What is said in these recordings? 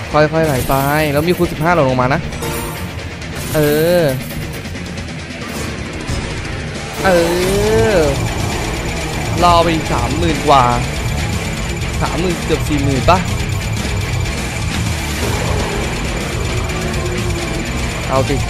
ค่อยๆไหลไปแล้วมีคูณ15หล่นลงมานะรอไปอีก30,000 กว่า30,000เกือบ40,000ป่ะเอาสิ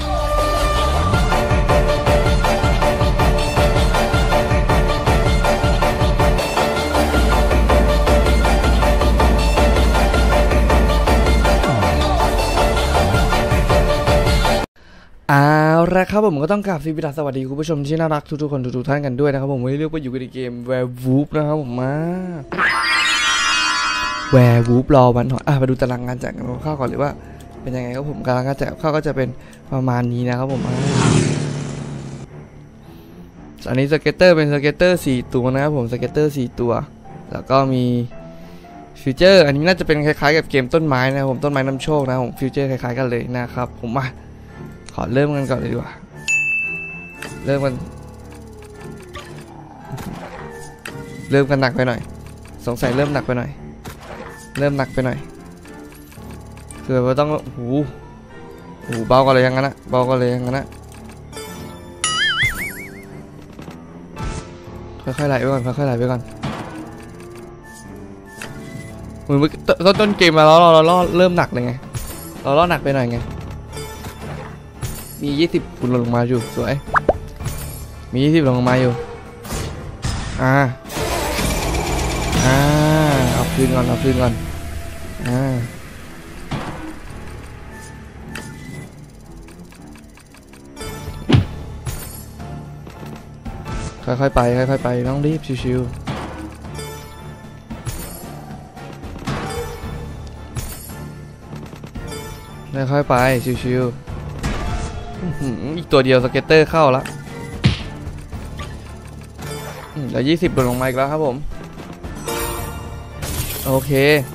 ละครับผมก็ต้องกราบสวัสดีคุณผู้ชมที่น่ารักทุกๆคนทุกท่านกันด้วยนะครับผมวันนี้เรียกว่าอยู่ในเกม Werewolf นะครับผมมา Werewolf รอวันหน่อยไปดูตารางงานแจกข้าวก่อนเลยว่าเป็นยังไงครับผมตารางงานแจกข้าวก็จะเป็นประมาณนี้นะครับผมอันนี้สเก็ตเตอร์เป็นสเก็ตเตอร์4ตัวนะครับผมสเก็ตเตอร์4ตัวแล้วก็มีฟิวเจอร์อันนี้น่าจะเป็นคล้ายๆกับเกมต้นไม้นะครับผมต้นไม้นำโชคนะผมฟิวเจอร์คล้ายๆกันเลยนะครับผมมาขอเริ่มกันก่อนเลยดีกว่าเริ่มกันหนักไปหน่อยสงสัยเริ่มหนักไปหน่อยคือว่าต้องหูเบากันเลยอย่างนั้นนะค่อยๆไหลไปก่อนเหมือนต้นเกมมาแล้วเราเริ่มหนักเลยไงเราล่อหนักไปหน่อยไงมี20คุณลงมาอยู่สวยมี20ลงมาอยู่เอาคืนก่อนค่อยๆไปน้องรีบชิวๆค่อยๆไปชิวๆอีกตัวเดียวสเก็ตเตอร์เข้าแล้วแล้ว20ลงมาอีกแล้วครับผมโอเค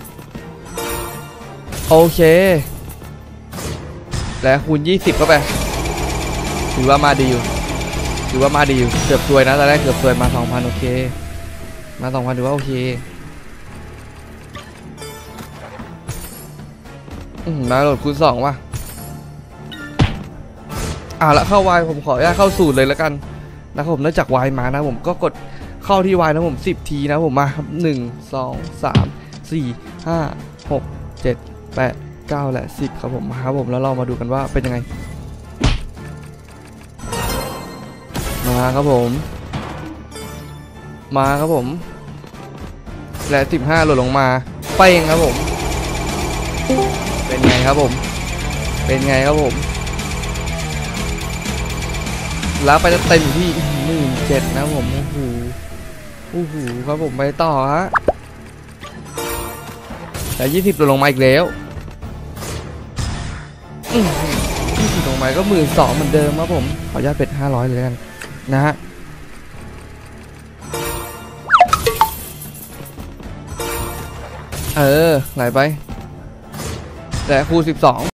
แล้วคูณ20เข้าไปถือว่ามาดีอยู่เกือบซวยนะตอนแรกเกือบซวยมา 2,000 โอเคมา 2,000 ถือว่าโอเคมาโหลดคูณ2ว่ะแล้วเข้าวายผมขออนุญาตเข้าสูตรเลยแล้วกันนะครับผมเนื่องจากวายมานะผมก็กดเข้าที่วายนะผม10 ทีนะผมมาครับ1 2 3 4 5 6 7 8 9 และ 10ครับผมมาครับผมแล้วเรามาดูกันว่าเป็นยังไงมาครับผมและ15หล่นลงมาไปเองครับผมเป็นไงครับผมแล้วไปเต็มที่17นะผมโอ้โหครับผมไปต่อฮะแต่20ลงมาอีกแล้ว20ลงมาก็12,000เหมือนเดิมครับผมขออนุญาตเป็ด500เลยกันนะฮะไหลไปแต่คูณ12